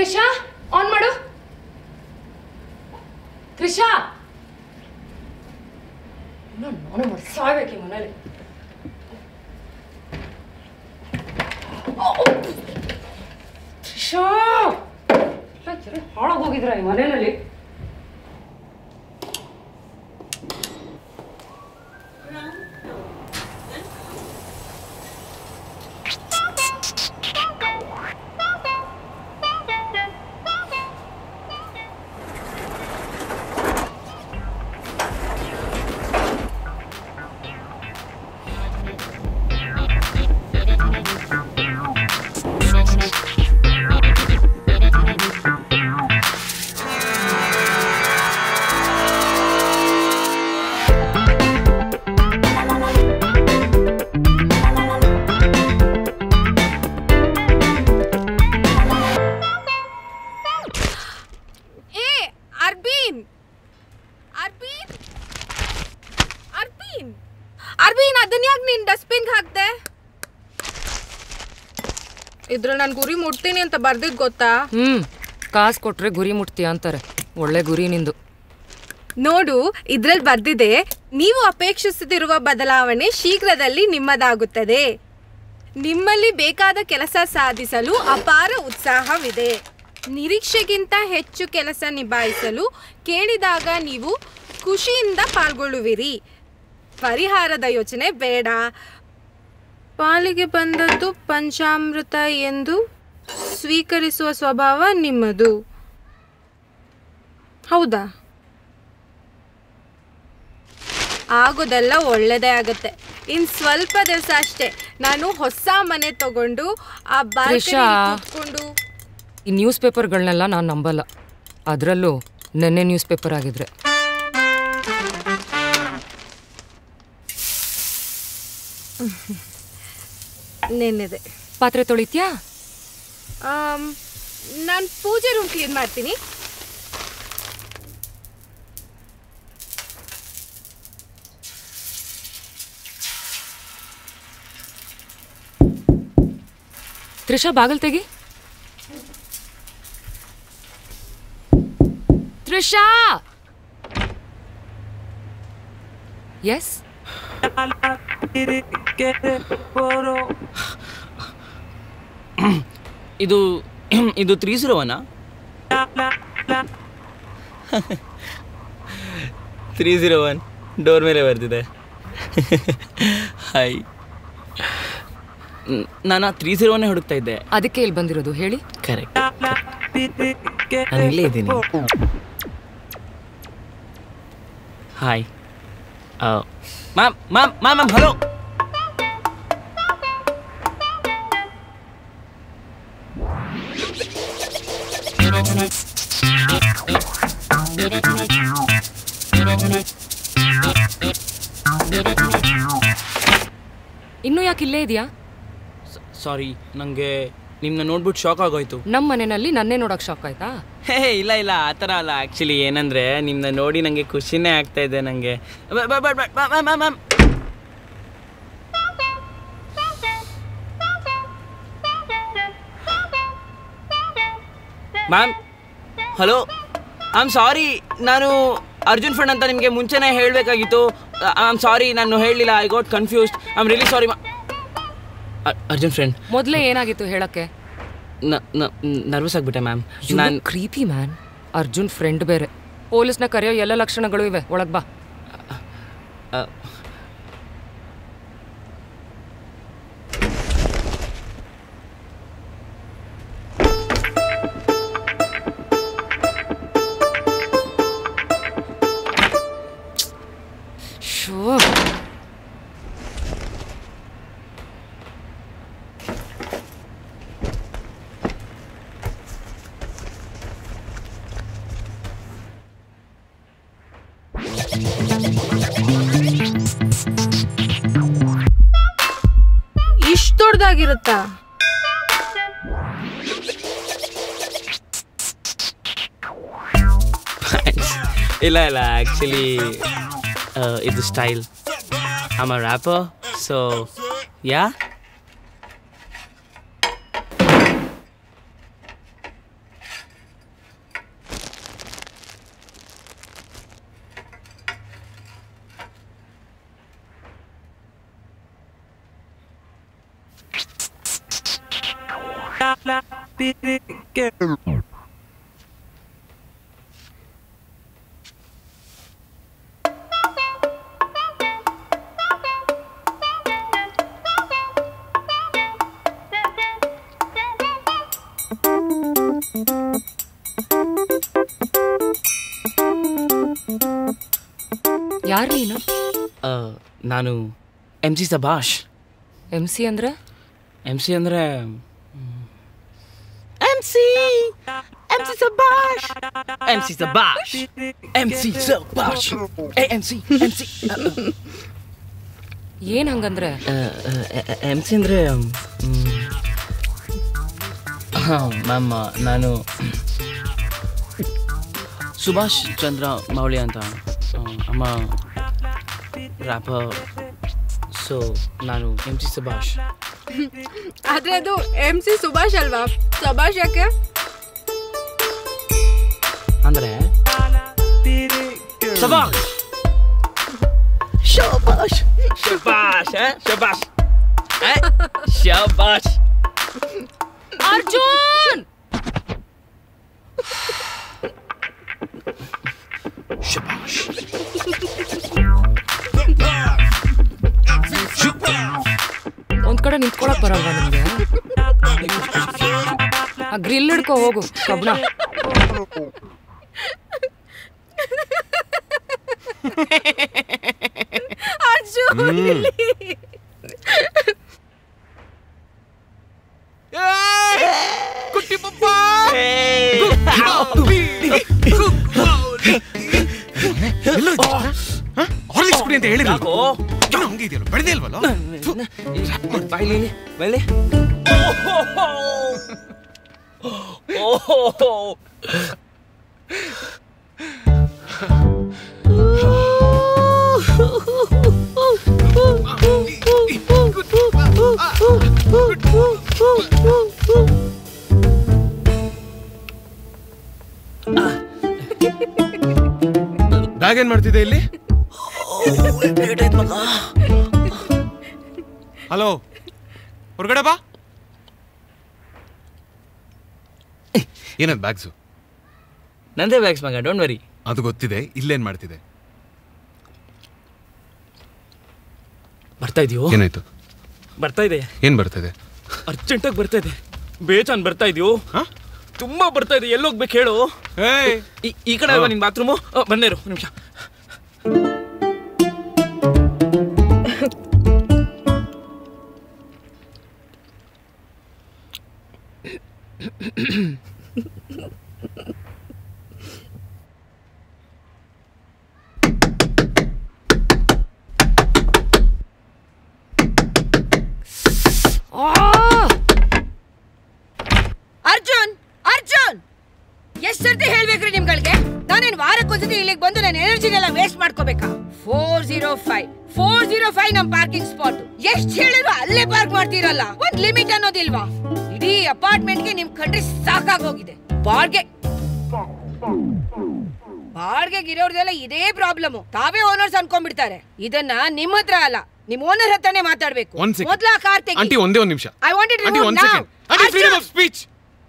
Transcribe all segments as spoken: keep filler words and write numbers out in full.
Trisha on ಮಾಡು. ತ್ರಿಷಾ ನಾನು ಮಾಡಿ ಸಾಯ್ಬೇಕು ಮನೇಲಿ. ತ್ರಿಷಾ ಹಾಳಾಗೋಗಿದ್ರ ಈ ಮನೆಯಲ್ಲಿ. ಇದ್ರ ನಾನು ಗುರಿ ಮುಟ್ತೀನಿ ಅಂತ ಬರ್ದಿದ್ ಗೊತ್ತಾ? ಹ್ಮ್ ಕಾಸು ಕೊಟ್ರೆ ಗುರಿ ಮುಟ್ತೀಯ ಅಂತಾರೆ. ಒಳ್ಳೆ ಗುರಿ ನಿಂದು. ನೋಡು, ಇದ್ರಲ್ಲಿ ಬರ್ದಿದೆ, ನೀವು ಅಪೇಕ್ಷಿಸುತ್ತಿರುವ ಬದಲಾವಣೆ ಶೀಘ್ರದಲ್ಲಿ ನಿಮ್ಮದಾಗುತ್ತದೆ. ನಿಮ್ಮಲ್ಲಿ ಬೇಕಾದ ಕೆಲಸ ಸಾಧಿಸಲು ಅಪಾರ ಉತ್ಸಾಹವಿದೆ. ನಿರೀಕ್ಷೆಗಿಂತ ಹೆಚ್ಚು ಕೆಲಸ ನಿಭಾಯಿಸಲು ಕೇಳಿದಾಗ ನೀವು ಖುಷಿಯಿಂದ ಪಾಲ್ಗೊಳ್ಳುವಿರಿ. ಪರಿಹಾರದ ಯೋಚನೆ ಬೇಡ. ಪಾಲಿಗೆ ಬಂದದ್ದು ಪಂಚಾಮೃತ ಎಂದು ಸ್ವೀಕರಿಸುವ ಸ್ವಭಾವ ನಿಮ್ಮದು. ಹೌದಾ? ಆಗೋದೆಲ್ಲ ಒಳ್ಳೆದೇ ಆಗತ್ತೆ. ಇನ್ ಸ್ವಲ್ಪ ದಿವಸ ಅಷ್ಟೇ, ನಾನು ಹೊಸ ಮನೆ ತಗೊಂಡು ಆ ಬಾಲ್ಕನಿಯಲ್ಲಿ ಈ ನ್ಯೂಸ್ ಪೇಪರ್ಗಳನ್ನೆಲ್ಲ ನಾನು ನಂಬಲ್ಲ. ಅದರಲ್ಲೂ ನೆನ್ನೆ ನ್ಯೂಸ್ ಪೇಪರ್ ಆಗಿದ್ರೆ. ನೆನ್ನೆದೆ. ಪಾತ್ರೆ ತೊಳಿತ್ಯಾ? ನಾನು ಪೂಜೆ ರೂಮ್ ಕ್ಲೀನ್ ಮಾಡ್ತೀನಿ. ತ್ರಿಷಾ ಬಾಗಲ್ ತೆಗಿ. ತ್ರಿಷಾ ಎಸ್ ಇದು ಇದು ತ್ರೀ ಜೀರೋ ಒನಾ? ತ್ರೀ ಜೀರೋ ಒನ್ ಡೋರ್ ಮೇಲೆ ಬರ್ತಿದೆ. ಹಾಯ್, ನಾನು ತ್ರೀ ಜೀರೋ ಒನ್ನೇ ಹುಡುಕ್ತಾ ಇದ್ದೆ. ಅದಕ್ಕೆ ಇಲ್ಲಿ ಬಂದಿರೋದು. ಹೇಳಿ. ಕರೆಕ್ಟ್, ನಾನು ಇಲ್ಲೇ ಇದ್ದೀನಿ. Hi ma'am ma'am ma'am ma'am hello. ಇನ್ನೂ ಯಾಕೆ ಇಲ್ಲೇ ಇದೆಯಾ? ಸಾರಿ, ನನಗೆ ನಿಮ್ಮನ್ನ ನೋಡ್ಬಿಟ್ಟು ಶಾಕ್ ಆಗೋಯ್ತು. ನಮ್ಮ ಮನೆಯಲ್ಲಿ ನನ್ನೇ ನೋಡೋಕೆ ಶಾಕ್ ಆಯ್ತಾ? ಹೇ ಇಲ್ಲ ಇಲ್ಲ, ಆ ಥರ ಅಲ್ಲ. ಆ್ಯಕ್ಚುಲಿ ಏನಂದರೆ ನಿಮ್ಮನ್ನ ನೋಡಿ ನನಗೆ ಖುಷಿನೇ ಆಗ್ತಾ ಇದೆ. ನನಗೆ ma'am hello, I am sorry. ನಾನು ಅರ್ಜುನ್ ಫ್ರೆಂಡ್ ಅಂತ ನಿಮಗೆ ಮುಂಚೆನೇ ಹೇಳಬೇಕಾಗಿತ್ತು. ಐ ಆಮ್ ಸಾರಿ, ನಾನು ಹೇಳಲಿಲ್ಲ. I got confused. I am really sorry. Arjun friend. ಮೊದಲೇ ಏನಾಗಿತ್ತು ಹೇಳಕ್ಕೆ? ನರ್ವಸ್ ಆಗಿಬಿಟ್ಟೆ ಮ್ಯಾಮ್. ನಾನು ಕ್ರೀಪಿ ಮ್ಯಾನ್. ಅರ್ಜುನ್ ಫ್ರೆಂಡ್ ಬೇರೆ. ಪೊಲೀಸ್ನ ಕರೆಯೋ ಎಲ್ಲ ಲಕ್ಷಣಗಳು ಇವೆ. ಒಳಗೆ ಬಾ. ಇಷ್ಟು ದೊಡ್ಡದಾಗಿರುತ್ತಾ? ಇಲ್ಲ ಇಲ್ಲ, ಆ್ಯಕ್ಚುಲಿ ಇದು style. I am a rapper, so yeah. ಯಾರು ನೀನು? ನಾನು M C Subhash. M C ಅಂದ್ರೆ? ಎಮ್ ಸಿ ಅಂದರೆ M C M C Subhash M C Subhash M C Subhash M C M C ಏನು ಹಂಗಂದ್ರೆ? ಎಮ್ ಸಿ ಅಂದರೆ ಹಾಂ ಮ್ಯಾಮ್, ನಾನು ಸುಭಾಷ್ ಚಂದ್ರ ಮೌಳಿ ಅಂತ. ಅಮ್ಮ ರ್ಯಾಪರ್, ಸೊ ನಾನು ಎಮ್ ಸಿ ಸುಭಾಷ್. ಆದ್ರೆ ಅದು ಎಂ ಸಿ ಸುಭಾಷ್ ಅಲ್ವಾ? ಸುಭಾಷ್ ಯಾಕೆ ಅಂದ್ರೆ ಶಬಾಷ್ ಶಬಾಷ್ ಶಬಾಷ್ ಶಬಾಷ್ ಶಬಾಷ್. ಅರ್ಜುನ್! ಶಬಾಷ್. ಒಂದ್ ಕಡೆ ನಿಂತ್ಕೊಳಕ್ ಬರಲ್ವಾ ನಿಮ್ಗೆ? ಆ ಗ್ರಿಲ್ ಹಿಡ್ಕೊ ಹೋಗು ಕಬ್ಣ. ಅರ್ಜುನ್ ಕುಟ್ಟಿ ಪಪ್ಪ ಹಾರ್ಲಿಕ್ಸ್ ಕುಡಿ ಅಂತ ಹೇಳಿರಲ್ಲ. ಹಂಗೆ ಇದೆಯಲ್ಲ, ಬೆಳೆದೇ ಇಲ್ವಲ್ಲ. ಬಾಯ್ಲಿ ಬಾಯ್ಲಿ. ಓಹೋ ಬ್ಯಾಗ್ ಏನ್ ಮಾಡ್ತಿದ್ದೆ ಇಲ್ಲಿ? ಹಲೋ, ಹೊರಗಡೆ ಬಾ. ಏನದ್ ಬ್ಯಾಗ್ಸು? ನಂದೇ ಬ್ಯಾಗ್ಸ್ ಮಗ, ಡೋಂಟ್ ವರಿ. ಅದು ಗೊತ್ತಿದೆ. ಇಲ್ಲೇನ್ ಮಾಡ್ತಿದೆ? ಬರ್ತಾ ಇದೆಯೋ? ಏನಾಯ್ತು? ಬರ್ತಾ ಇದೆ. ಏನ್ ಬರ್ತಾ ಇದೆ? ಅರ್ಜೆಂಟಾಗಿ ಬರ್ತಾ ಇದೆ. ಬೇಜಾನ್ ಬರ್ತಾ ಇದೆಯೋ? ತುಂಬಾ ಬರ್ತಾ ಇದೆ. ಎಲ್ಲೋಗ್ಬೇಕು ಹೇಳು? ಈ ಕಡೆ ಅಲ್ವಾ ನಿನ್ ಬಾತ್ರೂಮು? ಬಂದೇ ಇರು ನಿಮಿಷ. ಅರ್ಜುನ್, ಅರ್ಜುನ್, ಎಷ್ಟ್ ಸರ್ತಿ ಹೇಳ್ಬೇಕ್ರಿ ನಿಮ್ಗಳಿಗೆ? ನಾನೇನ್ ವಾರಕ್ಕೊಂದ್ಸತಿ ಇಲ್ಲಿಗೆ ಬಂದು ನನ್ನ ಎನರ್ಜಿನೆಲ್ಲ ವೇಸ್ಟ್ ಮಾಡ್ಕೋಬೇಕಾ? Four zero five four zero five ನಮ್ ಪಾರ್ಕಿಂಗ್ ಸ್ಪಾಟ್. ಎಷ್ಟ್ ಹೇಳಿದ್ರು ಅಲ್ಲೇ ಪಾರ್ಕ್ ಮಾಡ್ತೀರಲ್ಲ. ಒಂದ್ ಲಿಮಿಟ್ ಅನ್ನೋದಿಲ್ವಾ? ಇಡೀ ಅಪಾರ್ಟ್ಮೆಂಟ್ಗೆ ನಿಮ್ ಕಂಡ್ರೆ ಸಾಕಾಗೋಗಿದೆ. ಬಾಡ್ಗೆ ಬಾಡ್ಗೆಗಿರೋರ್ದೆಲ್ಲ ಇದೇ ಪ್ರಾಬ್ಲಮ್. ತಾವೇ ಓನರ್ಸ್ ಅನ್ಕೊಂಡ್ಬಿಡ್ತಾರೆ. ಇದನ್ನ ನಿಮ್ ಹತ್ರ ಅಲ್ಲ, ನಿಮ್ ಓನರ್ ಹತ್ರನೇ ಮಾತಾಡ್ಬೇಕು. ಮೊದ್ಲ ಕಾರ್ ತೆಗಿ. ಆಂಟಿ ಒಂದೇ ಒಂದ್ ನಿಮಿಷ. I want it remove now. Aunty, freedom of speech.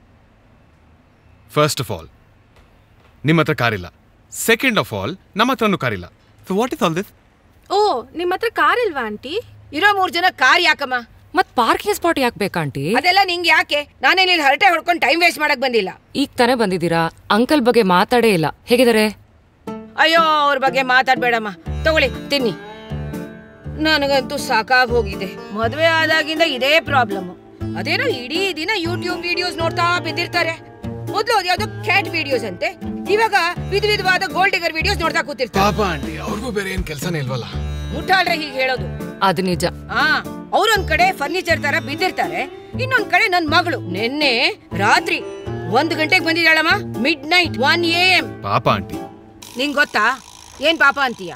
First of all, ನಿಮ್ಮ ಹತ್ರ ಕಾರಿಲ್ಲ. ಸೆಕೆಂಡ್ ಆಫ್ ಆಲ್, ನಮ್ಮ ಹತ್ರನೂ ಕಾರಿಲ್ಲ. So what is all this? ಓ, ನಿಮ್ಮ ಹತ್ರ ಕಾರ್ ಇಲ್ವಾ ಆಂಟಿ? ಇರೋ ಮೂರ್ ಜನ ಕಾರ್ ಯಾಕಮ್ಮ? ಮತ್ ಪಾರ್ಕಿಂಗ್ ಸ್ಪಾಟ್ ಯಾಕೆ ಬೇಕಾ ಆಂಟಿ? ಅದೆಲ್ಲ ನಿಂಗೆ ಯಾಕೆ? ನಾನೇನ್ ಇಲ್ಲಿ ಹರಟೆ ಹೊಡ್ಕೊಂಡು ಟೈಮ್ ವೇಸ್ಟ್ ಮಾಡಕ್ ಬಂದಿಲ್ಲ. ಈಗ ತಾನೇ ಬಂದಿದ್ದೀರಾ. ಅಂಕಲ್ ಬಗ್ಗೆ ಮಾತಾಡೇ ಇಲ್ಲ. ಹೇಗಿದ್ದಾರೆ? ಅಯ್ಯೋ, ಅವ್ರ ಬಗ್ಗೆ ಮಾತಾಡ್ಬೇಡಮ್ಮ. ತಗೊಳ್ಳಿ, ತಿನ್ನಿ. ನನಗಂತೂ ಸಾಕಾಗ್ ಹೋಗಿದೆ. ಮದ್ವೆ ಆದಾಗಿಂದ ಇದೇ ಪ್ರಾಬ್ಲಮ್. ಅದೇನೋ ಇಡೀ ದಿನ ಯೂಟ್ಯೂಬ್ ವಿಡಿಯೋಸ್ ನೋಡ್ತಾ ಬಿದ್ದಿರ್ತಾರೆ. ಮೊದ್ಲು ಅದ್ಯಾವ್ದೋ ಕ್ಯಾಟ್ ವಿಡಿಯೋಸ್ ಅಂತೆ, ಇವಾಗ ವಿಧ ವಿಧವಾದ ಗೋಲ್ಡ್ ಡಿಗರ್ ವಿಡಿಯೋಸ್ ನೋಡ್ತಾ ಕೂತಿರ್ತಾರೆ. ಪಾಪ ಆಂಟಿ, ಅವ್ರಿಗೂ ಬೇರೆ ಏನ್ ಕೆಲಸನೇ ಇಲ್ವಲ್ಲ. ಮುಟ್ಟಾಳ್ರೆ ಹೀಗೆ ಹೇಳೋದು? ಅದು ನಿಜ. ಹಾ, ಅವ್ರೊಂದ್ ಕಡೆ ಫರ್ನಿಚರ್ ತರ ಬಿದ್ದಿರ್ತಾರೆ, ಇನ್ನೊಂದ್ ಕಡೆ ನನ್ ಮಗಳು ನಿನ್ನೆ ರಾತ್ರಿ ಒಂದ್ ಗಂಟೆಗೆ ಬಂದಿದ್ದಾಳಮ್ಮ. Midnight one A M. ಪಾಪ ಆಂಟಿ. ನಿಂಗ್ ಗೊತ್ತಾ ಏನ್ ಪಾಪ ಅಂತೀಯ?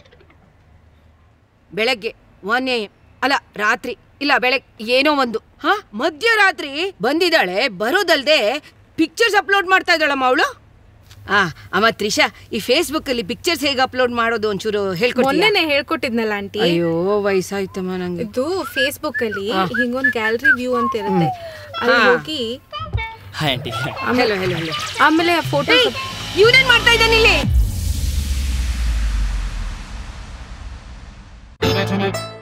ಬೆಳಗ್ಗೆ ಒನ್ ಎ ಎಂ ಅಲ್ಲ, ರಾತ್ರಿ ಇಲ್ಲ ಬೆಳಗ್ಗೆ ಏನೋ ಒಂದು. ಹಾ, ಮಧ್ಯರಾತ್ರಿ ಬಂದಿದ್ದಾಳೆ. ಬರೋದಲ್ದೆ ಪಿಕ್ಚರ್ಸ್ ಅಪ್ಲೋಡ್ ಮಾಡ್ತಾ ಇದ್ದಾಳಮ್ಮ ಅವಳು. ಆ ಅಮ್ಮ ತ್ರಿಷಾ, ಈ ಫೇಸ್ಬುಕ್ ಅಲ್ಲಿ ಪಿಕ್ಚರ್ಸ್ ಹೇಗೆ ಅಪ್ಲೋಡ್ ಮಾಡೋದು ಒಂಚೂರು ಹೇಳ್ಕೊಡ್ತೀನಿ. ಮೊನ್ನೆನೆ ಹೇಳ್ಕೊಟ್ಟಿದ್ನಲ್ಲ ಆಂಟಿ. ಅಯ್ಯೋ ವಯಸ್ಸಾಯ್ತಮ್ಮ ನಂಗೆ. ಇದು ಫೇಸ್ಬುಕ್ ಅಲ್ಲಿ ಹಿಂಗೊಂದ್ ಗ್ಯಾಲರಿ ವ್ಯೂ ಅಂತ ಇರುತ್ತೆ. ಅಲ್ಲಿ ಹೋಗಿ hi aunty. Hello hello hello. ಆಮೇಲೆ ಫೋಟೋ ಇವನೇನ್ ಮಾಡ್ತಾ ಇದ್ದಾನೆ ಇಲ್ಲಿ?